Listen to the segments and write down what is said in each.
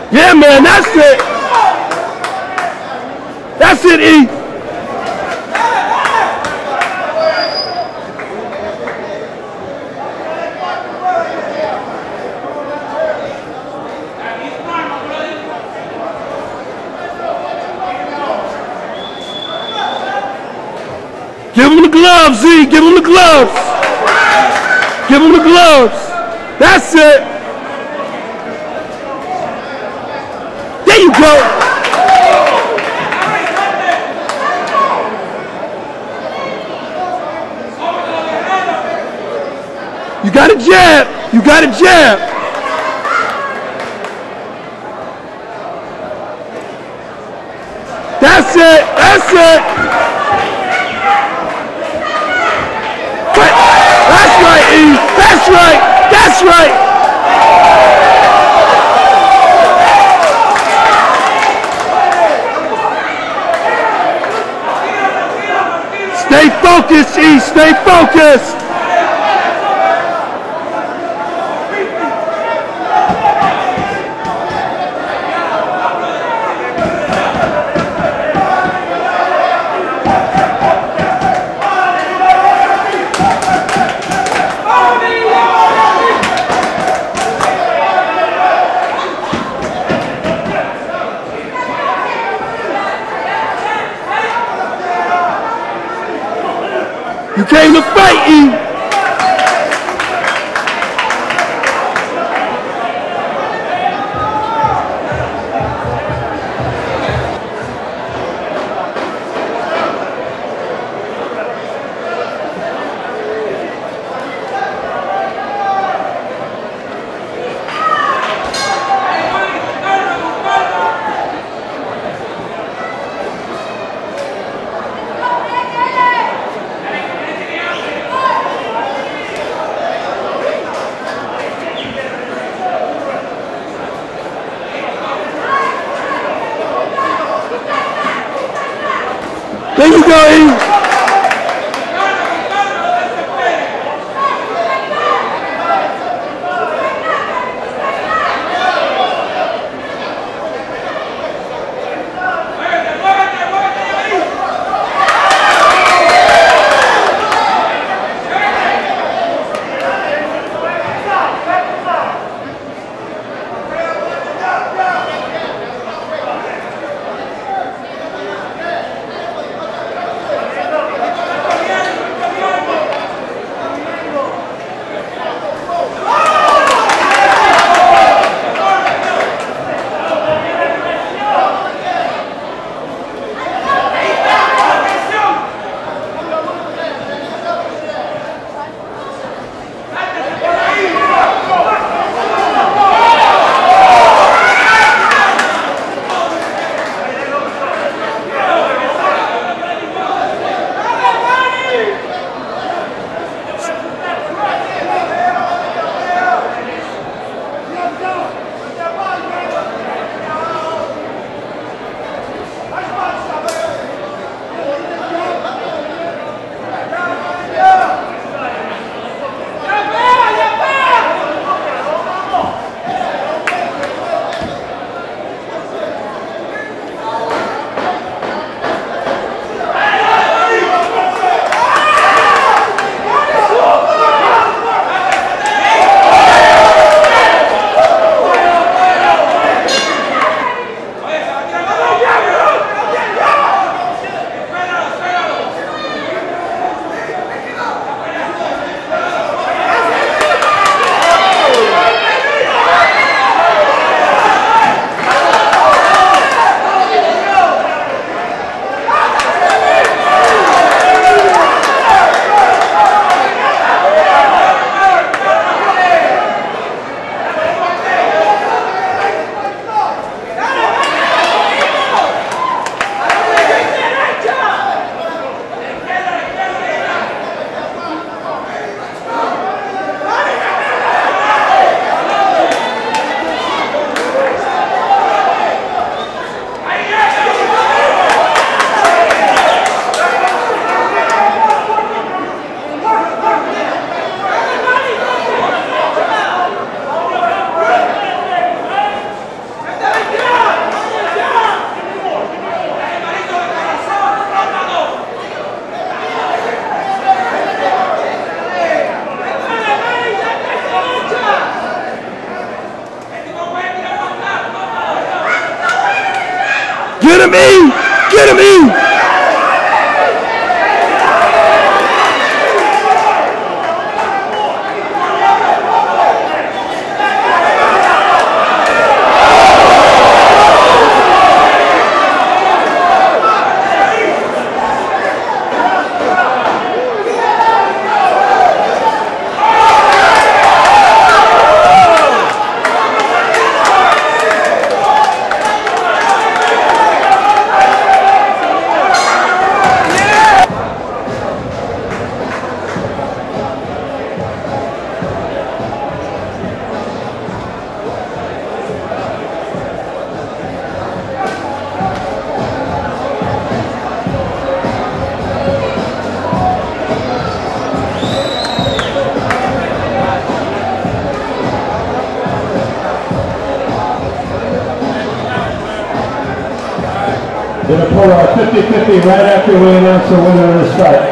Yeah, man, that's it. That's it, E. Give him the gloves, Z. Give him the gloves. Give him the gloves. That's it. There you go. You got a jab. You got a jab. That's it. That's it. That's right, E. That's right. That's right. Stay focused, E. Stay focused. You came to fight, E. There you go, E. Get him, E! Get him, E! Going to pull our 50-50 right after we announce the winner of this fight.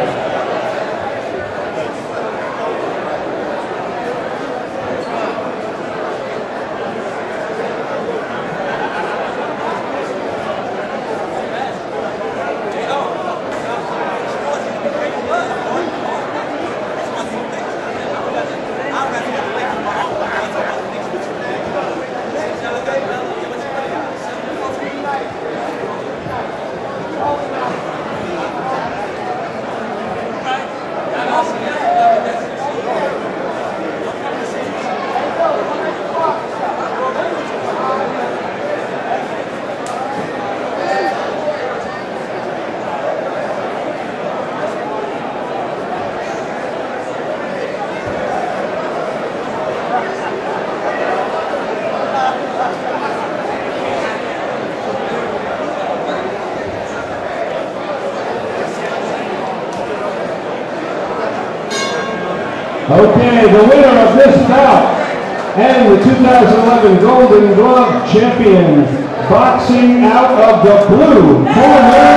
Okay, the winner of this bout and the 2011 Golden Glove champion, boxing out of the blue corner,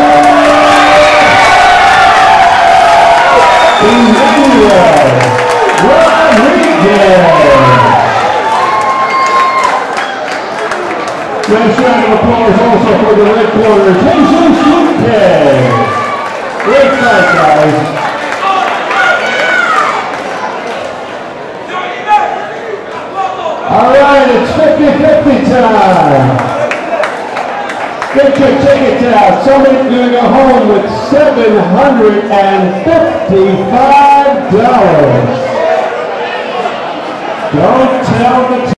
Emmanuel Rodriguez. Nice round of applause also for the red corner, Jesus Luque. Great fight, guys. All right, it's 50-50 time. Get your tickets out. Somebody's going to go home with $755. Don't tell the